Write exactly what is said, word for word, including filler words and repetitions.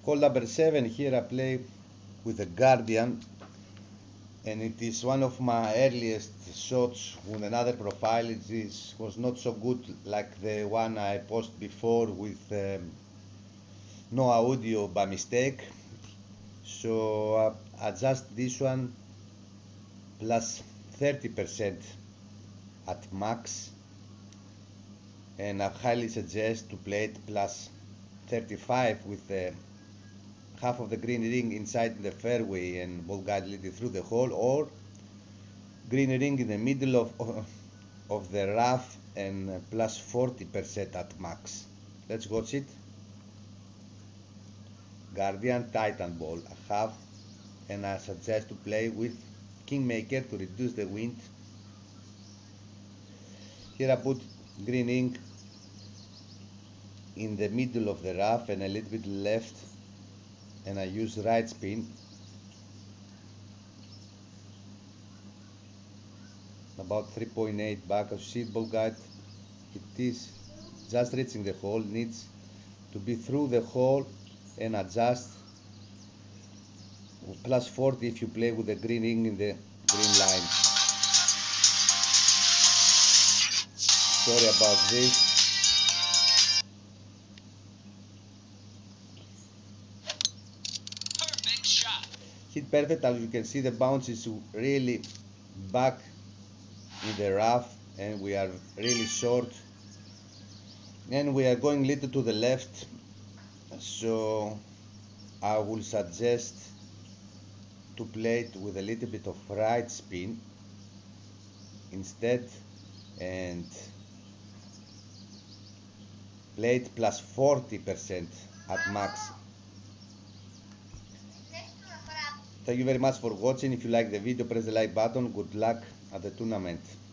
Hole number seven, here I play with the Guardian, and it is one of my earliest shots with another profile. It is, was not so good like the one I posted before with um, no audio by mistake. So uh, adjust this one plus thirty percent at max, and I highly suggest to play it plus thirty-five with the half of the green ring inside the fairway and ball guide leading through the hole, or green ring in the middle of, of, of the rough and plus forty percent at max. Let's watch it. Guardian Titan ball, I have, and I suggest to play with Kingmaker to reduce the wind. Here I put green ring in the middle of the rough and a little bit left, and I use right spin. About three point eight back of seat ball guide. It is just reaching the hole, needs to be through the hole and adjust plus forty if you play with the green ring in the green line. Sorry about this. Perfect shot. Hit perfect. As you can see, the bounce is really back in the rough, and we are really short, and we are going little to the left, so I will suggest to play it with a little bit of right spin instead, and play it plus forty percent at max. Thank you very much for watching. If you like the video, press the like button. Good luck at the tournament.